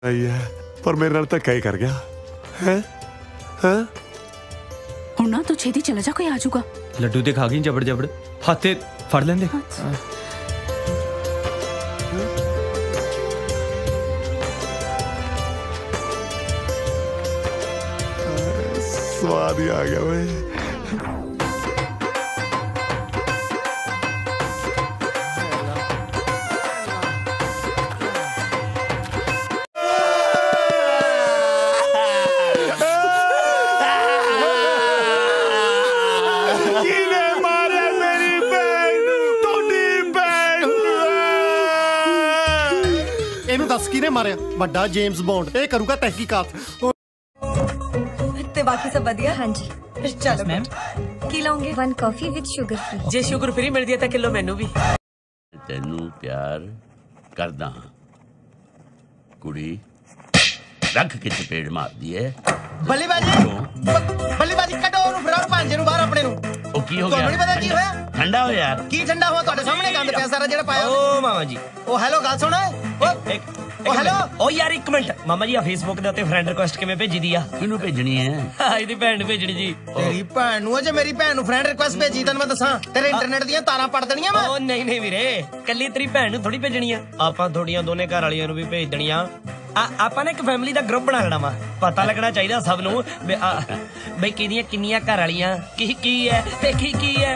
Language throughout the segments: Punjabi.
पर मेरे नाल धक्का ही कर गया है। हुण ना तू छेती चला जा, कोई आ जाऊगा। लड्डू ते खा गई जबड़ जबड़, हाथे फड़ लेंदे। स्वाद ही आ गया भाई। दस किने मारिया? बड़ा जेम्स बॉन्ड, ये करूगा तहकीकात। ते बाकी सब बढ़िया? हाँ जी। चलो मैम, की लाओगे? 1 कॉफी विद शुगर फ्री। जे शुगर फ्री मिल दिया तो किलो मैनू भी। तेनू प्यार करदा कुड़ी रख के चपेड़ मार दी है। बल्ली बाजी कटो ओनू, फिर भांजे नू बाहर अपने नू। ओ की हो गया? नहीं पता की होया? ठंडा हो यार। की ठंडा हुआ? ਤੁਹਾਡੇ ਸਾਹਮਣੇ ਗੰਦ ਪਿਆ ਸਾਰਾ ਜਿਹੜਾ ਪਾਇਆ। ओ मामा जी, ओ हेलो ਗੱਲ ਸੁਣ ਓਏ। ओ हेलो ओ यार एक मिनट मामा जी, आ फेसबुक ਦੇ ਉੱਤੇ ਫਰੈਂਡ ਰਿਕੁਐਸਟ ਕਿਵੇਂ ਭੇਜੀ ਦੀ ਆ? ਕਿਹਨੂੰ ਭੇਜਣੀ ਹੈ? ਇਹਦੀ ਭੈਣ ਨੂੰ ਭੇਜਣੀ ਜੀ। ਤੇਰੀ ਭੈਣ ਨੂੰ? ਜੇ ਮੇਰੀ ਭੈਣ ਨੂੰ ਫਰੈਂਡ ਰਿਕੁਐਸਟ ਭੇਜੀ ਤੈਨੂੰ ਮੈਂ ਦੱਸਾਂ ਤੇਰੇ ਇੰਟਰਨੈਟ ਦੀਆਂ ਤਾਰਾਂ ਪੜ ਦੇਣੀਆਂ ਮੈਂ। ਓ ਨਹੀਂ ਨਹੀਂ ਵੀਰੇ, ਕੱਲੀ ਤੇਰੀ ਭੈਣ ਨੂੰ ਥੋੜੀ ਭੇਜਣੀ ਆ, ਆਪਾਂ ਥੋੜੀਆਂ ਦੋਨੇ ਘਰ ਵਾਲੀਆਂ ਨੂੰ ਵੀ ਭੇਜ ਦੇਣੀਆਂ। ਆਪਾਂ ਨੇ ਇੱਕ ਫੈਮਿਲੀ ਦਾ ਗਰੁੱਪ ਬਣਾ ਲੈਣਾ ਵਾ, ਪਤਾ ਲੱਗਣਾ ਚਾਹੀਦਾ ਸਭ ਨੂੰ ਬਈ ਕਿਹਦੀਆਂ ਕਿੰਨੀਆਂ ਘਰ ਵਾਲੀਆਂ, ਕੀ ਹੈ ਤੇ ਕੀ ਹੈ।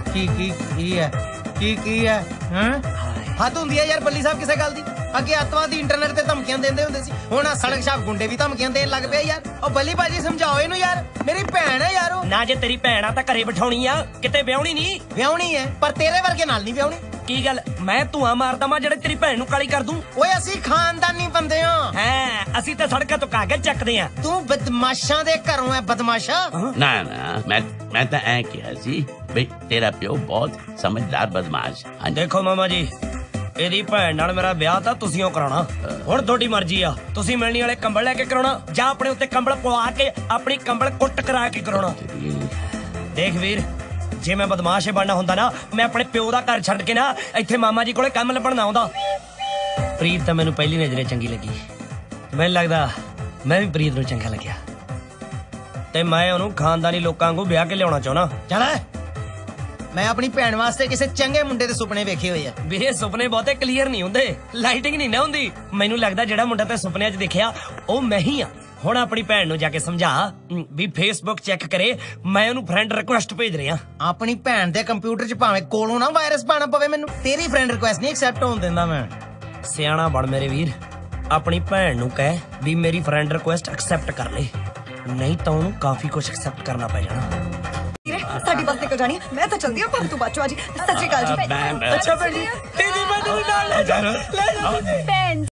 ਕੀ ਹੈ ਹੱਦ ਹੁੰਦੀ ਹੈ ਯਾਰ ਬੱਲੀ ਸਾਹਿਬ ਕਿਸੇ ਗੱਲ ਦੀ। ਅੱਗੇ ਅੱਤਵਾਦ ਦੀ ਇੰਟਰਨੈਟ ਤੇ ਧਮਕੀਆਂ ਦਿੰਦੇ ਹੁੰਦੇ ਸੀ, ਹੁਣ ਆ ਸੜਕ ਛਾਪ ਗੁੰਡੇ ਵੀ ਧਮਕੀਆਂ ਦੇਣ ਲੱਗ ਪਿਆ ਯਾਰ। ਉਹ ਬੱਲੀ ਬਾਜੀ ਸਮਝਾਓ ਇਹਨੂੰ ਯਾਰ, ਮੇਰੀ ਭੈਣ ਹੈ ਯਾਰ ਉਹ। ਨਾ ਜੇ ਤੇਰੀ ਭੈਣ ਆ ਤਾਂ ਘਰੇ ਬਿਠਾਉਣੀ ਆ, ਕਿਤੇ ਵਿਆਹਣੀ ਨਹੀਂ। ਵਿਆਹਣੀ ਹੈ ਪਰ ਤੇਰੇ ਵਰਗੇ ਨਾਲ ਨਹੀਂ ਵਿਆਹਣੀ। ਕੀ ਗੱਲ, ਮੈਂ ਧੂਆਂ ਮਾਰਦਾ ਮੈਂ ਜਿਹੜੇ ਤੇਰੀ ਭੈਣ ਨੂੰ ਕਾਲੀ ਕਰ ਦੂੰ? ਓਏ ਅਸੀਂ ਖਾਨਦਾਨੀ ਬੰਦੇ ਹਾਂ। ਹੈ ਅਸੀਂ ਤਾਂ ਸੜਕਾਂ ਤੋਂ ਕਾਗਜ਼ ਚੱਕਦੇ ਆ। ਤੂੰ ਬਦਮਾਸ਼ਾਂ ਦੇ ਘਰੋਂ ਹੈ, ਬਦਮਾਸ਼ਾ। ਨਾ ਮੈਂ ਤਾਂ ਐ ਕਿਹਾ ਸੀ ਬਈ ਤੇਰਾ ਪਿਓ ਬਹੁਤ ਸਮਝਦਾਰ ਬਦਮਾਸ਼। ਦੇਖੋ ਮਾਮਾ ਜੀ, ਇਹਦੀ ਭੈਣ ਨਾਲ ਮੇਰਾ ਵਿਆਹ ਤਾਂ ਤੁਸੀਂ ਕਰਾਉਣਾ, ਹੁਣ ਤੁਹਾਡੀ ਮਰਜ਼ੀ ਆ। ਤੁਸੀਂ ਮਿਲਣੀ ਵਾਲੇ ਕੰਬਲ ਲੈ ਕੇ ਕਰਾਉਣਾ ਜਾਂ ਆਪਣੇ ਉੱਤੇ ਕੰਬਲ ਪਵਾ ਕੇ ਆਪਣੀ ਕੰਬਲ ਕੁੱਟ ਕਰਾ ਕੇ ਕਰਾਉਣਾ। ਦੇਖ ਵੀਰ, ਜੇ ਮੈਂ ਬਦਮਾਸ਼ ਬਣਨਾ ਹੁੰਦਾ ਨਾ, ਮੈਂ ਆਪਣੇ ਪਿਓ ਦਾ ਘਰ ਛੱਡ ਕੇ ਨਾ ਇੱਥੇ ਮਾਮਾ ਜੀ ਕੋਲੇ ਕੰਮ ਲੱਭਣ ਨਾ ਆਉਂਦਾ। ਪ੍ਰੀਤ ਤਾਂ ਮੈਨੂੰ ਪਹਿਲੀ ਨਜ਼ਰੇ ਚੰਗੀ ਲੱਗੀ, ਮੈਨੂੰ ਲੱਗਦਾ ਮੈਂ ਵੀ ਪ੍ਰੀਤ ਨੂੰ ਚੰਗਾ ਲੱਗਿਆ ਤੇ ਮੈਂ ਉਹਨੂੰ ਖਾਨਦਾਨੀ ਲੋਕਾਂ ਵਾਂਗੂ ਵਿਆਹ ਕੇ ਲਿਆਉਣਾ ਚਾਹੁੰਦਾ। ਚੱਲ ਮੈਂ ਆਪਣੀ ਭੈਣ ਵਾਸਤੇ ਕਿਸੇ ਚੰਗੇ ਮੁੰਡੇ ਦੇ ਸੁਪਨੇ ਵੇਖੇ ਹੋਏ ਆ। ਵੀਰੇ ਸੁਪਨੇ ਬਹੁਤੇ ਕਲੀਅਰ ਨਹੀਂ ਹੁੰਦੇ, ਲਾਈਟਿੰਗ ਨਹੀਂ ਨਾ ਹੁੰਦੀ। ਮੈਨੂੰ ਲੱਗਦਾ ਜਿਹੜਾ ਮੁੰਡਾ ਤੇ ਸੁਪਨਿਆਂ 'ਚ ਦੇਖਿਆ ਉਹ ਮੈਂ ਹੀ ਆ। ਹੁਣ ਆਪਣੀ ਭੈਣ ਨੂੰ ਜਾ ਕੇ ਸਮਝਾ ਵੀ ਫੇਸਬੁੱਕ ਚੈੱਕ ਕਰੇ, ਮੈਂ ਉਹਨੂੰ ਫਰੈਂਡ ਰਿਕੁਐਸਟ ਭੇਜ ਰਿਹਾ। ਆਪਣੀ ਭੈਣ ਦੇ ਕੰਪਿਊਟਰ 'ਚ ਭਾਵੇਂ ਕੋਲੋਂ ਨਾ ਵਾਇਰਸ ਪਾਣਾ ਪਵੇ, ਮੈਨੂੰ ਤੇਰੀ ਫਰੈਂਡ ਰਿਕੁਐਸਟ ਨਹੀਂ ਐਕਸੈਪਟ ਹੋਣ ਦਿੰਦਾ ਮੈਂ। ਸਿਆਣਾ ਬਣ ਮੇਰੇ ਵੀਰ, ਆਪਣੀ ਭੈਣ ਨੂੰ ਕਹਿ ਵੀ ਮੇਰੀ ਫਰੈਂਡ ਰਿਕੁਐਸਟ ਐਕਸੈਪਟ ਕਰ ਲੈ, ਨਹੀਂ ਤਾਂ ਉਹਨੂੰ ਕਾਫੀ ਕੁਝ ਐਕਸੈਪਟ ਕਰਨਾ ਪੈ ਜਾਣਾ। ਸਾਡੀ ਬੱਸ ਨਿਕਲ ਜਾਣੀ, ਮੈਂ ਤਾਂ ਚਲਦੀ ਹਾਂ, ਪਰ ਤੂੰ ਬਾਅਦ ਚੋਂ ਆ ਜੀ। ਸਤਿ ਸ਼੍ਰੀ ਅਕਾਲ ਜੀ। ਅੱਛਾ ਭੈਣ ਜੀ, ਤੇਰੀ ਭੈਣ ਨੂੰ ਨਾਲ ਲੈ ਜਾ।